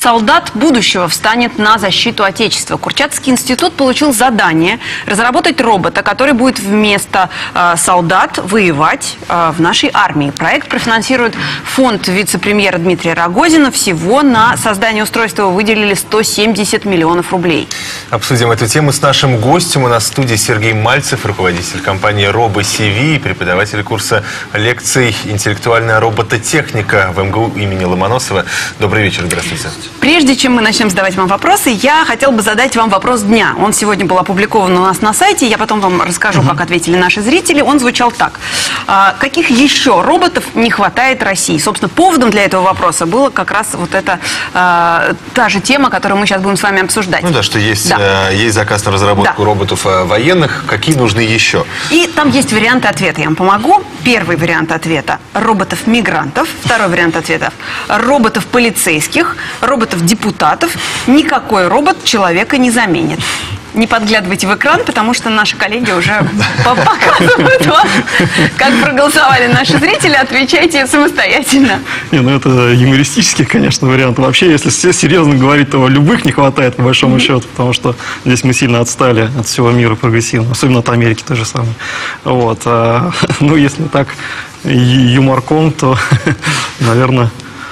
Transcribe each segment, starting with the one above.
солдат будущего встанет на защиту Отечества. Курчатовский институт получил задание разработать робота, который будет вместо солдат воевать в нашей армии. Проект профинансирует фонд вице-премьера Дмитрия Рогозина. Всего на создание устройства выделили 170 миллионов рублей. Обсудим эту тему с нашим гостем. У нас в студии Сергей Мальцев, руководитель компании RoboCV и преподаватель курса лекций «Интеллектуальная робототехника» в МГУ имени Ломоносова. Добрый вечер, здравствуйте. Прежде чем мы начнем задавать вам вопросы, я хотел бы задать вам вопрос дня. Он сегодня был опубликован у нас на сайте, я потом вам расскажу, как ответили наши зрители. Он звучал так. Каких еще роботов не хватает России? Собственно, поводом для этого вопроса была как раз вот эта та же тема, которую мы сейчас будем с вами обсуждать. Ну да, что есть, есть заказ на разработку роботов военных. Какие нужны еще? И там есть варианты ответа. Я вам помогу. Первый вариант ответа – роботов-мигрантов. Второй вариант ответа – роботов-полицейских, роботов-депутатов. Никакой робот человека не заменит. Не подглядывайте в экран, потому что наши коллеги уже показывают вам, как проголосовали наши зрители. Отвечайте самостоятельно. Не, ну это юмористический, конечно, вариант. Вообще, если серьезно говорить, то любых не хватает, по большому счету, потому что здесь мы сильно отстали от всего мира прогрессивно, особенно от Америки той же самой. Вот. Ну, если так юморком, то, наверное...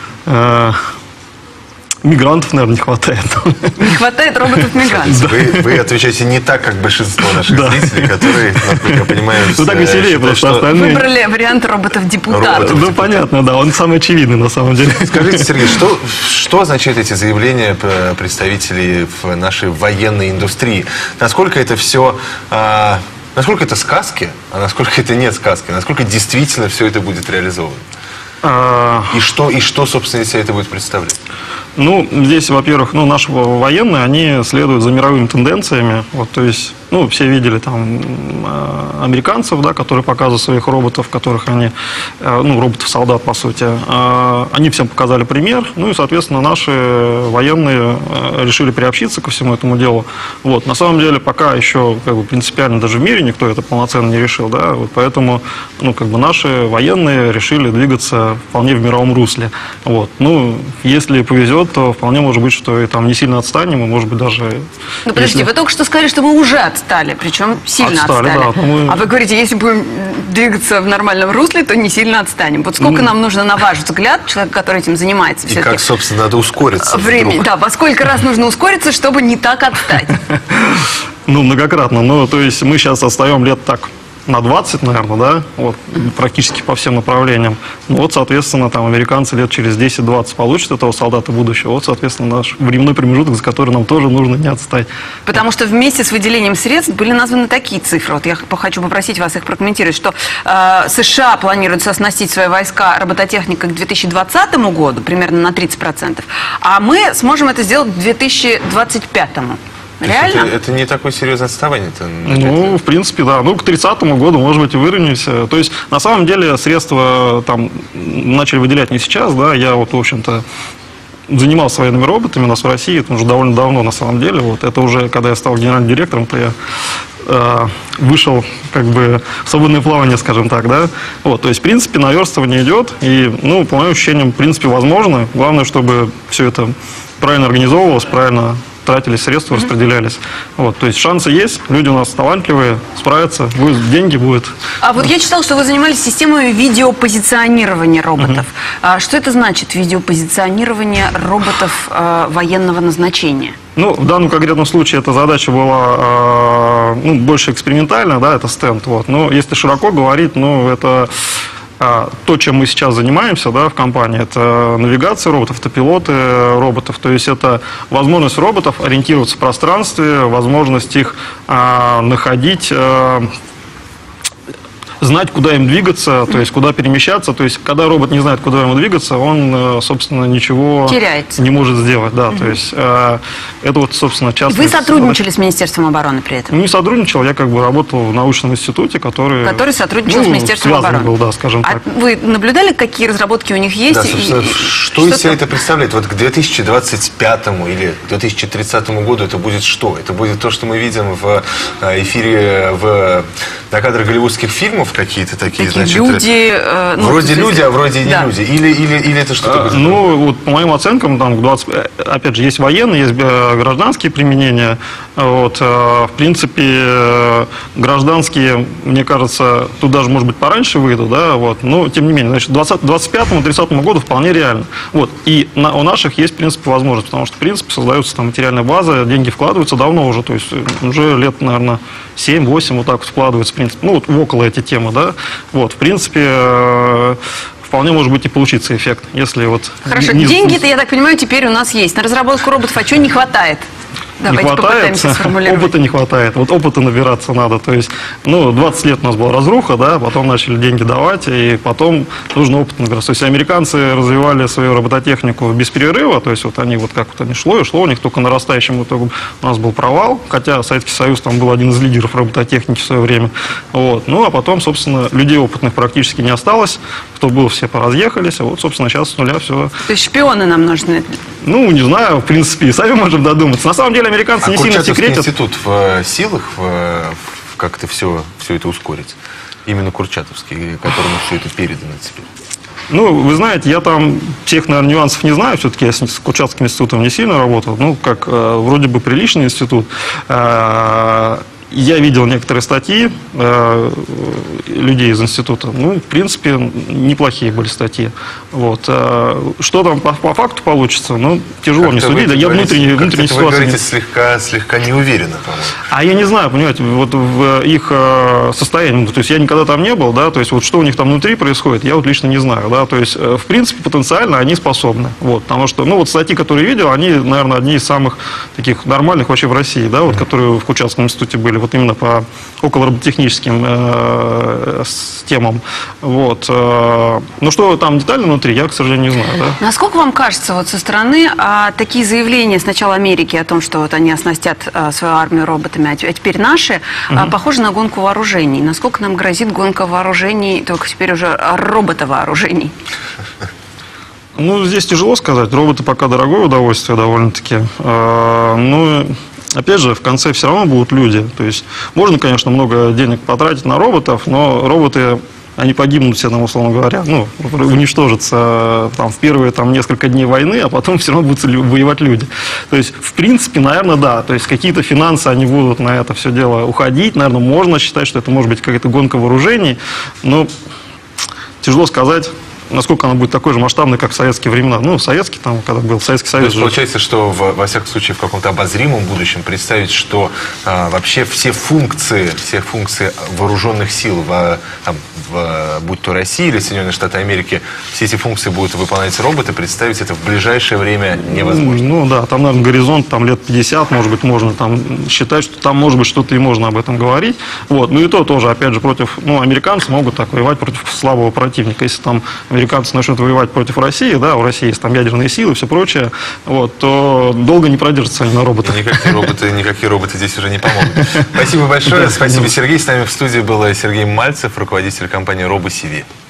Мигрантов, наверное, не хватает. Не хватает роботов-мигрантов. Вы отвечаете не так, как большинство наших зрителей, которые, насколько я понимаю, ну так веселее просто остальные. Выбрали вариант роботов-депутатов. Ну понятно, да, он самый очевидный на самом деле. Скажите, Сергей, что означают эти заявления представителей в нашей военной индустрии? Насколько это все... Насколько это сказки, а насколько это не сказки? Насколько действительно все это будет реализовано? И что, собственно, из себя это будет представлять? Ну, здесь, во-первых, наши военные, они следуют за мировыми тенденциями. Вот, то есть, все видели там американцев, да, которые показывают своих роботов, которых они, роботов-солдат, по сути. Они всем показали пример, и, соответственно, наши военные решили приобщиться ко всему этому делу. Вот, на самом деле, пока еще, принципиально даже в мире никто это полноценно не решил, да, вот, поэтому, наши военные решили двигаться вполне в мировом русле. Вот, если повезет, то вполне может быть, что и там не сильно отстанем, и может быть даже... Ну подождите, вы только что сказали, что мы уже отстали, причем сильно отстали. Да, А вы говорите, если будем двигаться в нормальном русле, то не сильно отстанем. Вот сколько нам нужно, на ваш взгляд, человек, который этим занимается? И как, собственно, надо ускориться? Да, во сколько раз нужно ускориться, чтобы не так отстать? Многократно. То есть мы сейчас отстаем лет так... на 20, наверное, да, вот, практически по всем направлениям. Вот, соответственно, там американцы лет через 10-20 получат этого солдата будущего. Вот, соответственно, наш временной промежуток, за который нам тоже нужно не отстать. Потому что вместе с выделением средств были названы такие цифры. Вот я хочу попросить вас их прокомментировать, что США планируют оснастить свои войска робототехникой к 2020 году, примерно на 30%, а мы сможем это сделать к 2025. Реально? Это не такое серьезное отставание-то? В принципе, да. К 30-му году, может быть, и выровняемся. То есть, на самом деле, средства там начали выделять не сейчас, да. Я вот, в общем-то, занимался военными роботами у нас в России, это уже довольно давно, на самом деле. Вот это уже, когда я стал генеральным директором, то я вышел в свободное плавание, скажем так, да. Вот, то есть, в принципе, наверстывание идет, и, по моим ощущениям, в принципе, возможно. Главное, чтобы все это правильно организовывалось, правильно тратились средства, распределялись. Вот, то есть шансы есть, люди у нас талантливые, справятся, будут деньги, будет. А вот я читала, что вы занимались системой видеопозиционирования роботов. Что это значит, видеопозиционирование роботов военного назначения? В данном конкретном случае эта задача была больше экспериментальная, да, это стенд. Вот. Но если широко говорить, это... То, чем мы сейчас занимаемся, да, в компании, это навигация роботов, это пилоты роботов, то есть это возможность роботов ориентироваться в пространстве, возможность их находить, знать, куда им двигаться, то есть куда перемещаться. То есть, когда робот не знает, куда ему двигаться, он, собственно, ничего не может сделать. Да, то есть, это вот, собственно, часто... Вы сотрудничали с Министерством обороны при этом? Не сотрудничал, я работал в научном институте, который сотрудничал с Министерством обороны. Был, да, скажем так. Вы наблюдали, какие разработки у них есть? Да, что из себя это представляет? Вот к 2025 или 2030 году это будет что? Это будет то, что мы видим в эфире на кадрах голливудских фильмов, мифов какие-то такие, Такие значит, люди... вроде люди, а вроде и не да. люди. Или это что-то... Ну, вот по моим оценкам, там, опять же, есть военные, есть гражданские применения. Вот, в принципе, гражданские, мне кажется, тут даже, может быть, пораньше выйдут, да, вот, но, тем не менее, значит, 25-30 году вполне реально. Вот, и у наших есть, в принципе, возможность, потому что, в принципе, создается там материальная база, деньги вкладываются давно уже, то есть уже лет, наверное, 7-8 вот так вот вкладывается, в принципе, ну, вот около этой темы, да, вот, в принципе, вполне может быть и получиться эффект, если вот... Хорошо, деньги-то, я так понимаю, теперь у нас есть. На разработку роботов, а чего не хватает? Давайте не хватает, попытаемся сформулировать. опыта не хватает. Вот опыта набираться надо. То есть, ну, 20 лет у нас была разруха, да, потом начали деньги давать, и потом нужно опыт набираться. То есть, американцы развивали свою робототехнику без перерыва, то есть, вот они вот как вот они шло, у них только нарастающим итогом у нас был провал, хотя Советский Союз там был один из лидеров робототехники в свое время. Вот. Ну, а потом, собственно, людей опытных практически не осталось, кто был, все поразъехались, а вот, собственно, сейчас с нуля все. То есть шпионы нам нужны? Ну, не знаю, в принципе, сами можем додуматься. На самом деле, американцы не сильно Курчатовский секретят. институт в силах как-то все это ускорить? Именно Курчатовский, которому все это передано теперь. Ну, вы знаете, я там всех, наверное, нюансов не знаю. Все-таки я с Курчатовским институтом не сильно работал. Ну, как вроде бы приличный институт. Я видел некоторые статьи людей из института. Ну, в принципе, неплохие были статьи. Вот. Что там по факту получится, ну, тяжело мне судить. Я внутренней ситуации... Вы говорите слегка неуверенно, по-моему. А я не знаю, понимаете, вот в их состоянии, то есть я никогда там не был, да, то есть вот что у них там внутри происходит, я вот лично не знаю, да, то есть в принципе потенциально они способны, вот, потому что, ну вот статьи, которые я видел, они, наверное, одни из самых таких нормальных вообще в России, да, вот, которые в Курчатовском институте были, вот именно по околоробототехническим темам, вот. Но что там детально внутри, я, к сожалению, не знаю, да. Насколько вам кажется, вот со стороны такие заявления сначала Америки о том, что вот они оснастят свою армию роботами, а теперь наши, похожи на гонку вооружений. Насколько нам грозит гонка вооружений, только теперь уже роботовооружений? Ну, здесь тяжело сказать. Роботы пока дорогое удовольствие довольно-таки. Ну, опять же, в конце все равно будут люди. То есть можно, конечно, много денег потратить на роботов, но роботы... Они погибнут все, там, условно говоря, ну, уничтожатся там, в первые там, несколько дней войны, а потом все равно будут воевать люди. То есть, в принципе, наверное, да. То есть, какие-то финансы, они будут на это все дело уходить. Наверное, можно считать, что это может быть какая-то гонка вооружений. Но тяжело сказать, насколько она будет такой же масштабной, как в советские времена. Ну, советский, там, когда был Советский Союз. То есть, получается, что во всяком случае в каком-то обозримом будущем представить, что вообще все функции вооруженных сил, будь то Россия или Соединенные Штаты Америки, все эти функции будут выполнять роботы, представить это в ближайшее время невозможно. Ну да, там, наверное, горизонт там, лет 50, может быть, можно там считать, что там, может быть, что-то и можно об этом говорить. Вот. Ну и то тоже, опять же, против, ну, американцы могут так воевать против слабого противника. Если там американцы начнут воевать против России, да, у России есть там ядерные силы и все прочее, вот, то долго не продержатся они на роботах. Никакие роботы здесь уже не помогут. Спасибо большое. Спасибо, Сергей. С нами в студии был Сергей Мальцев, руководитель компании RoboCV.